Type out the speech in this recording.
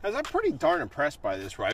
Guys, I'm pretty darn impressed by this rifle.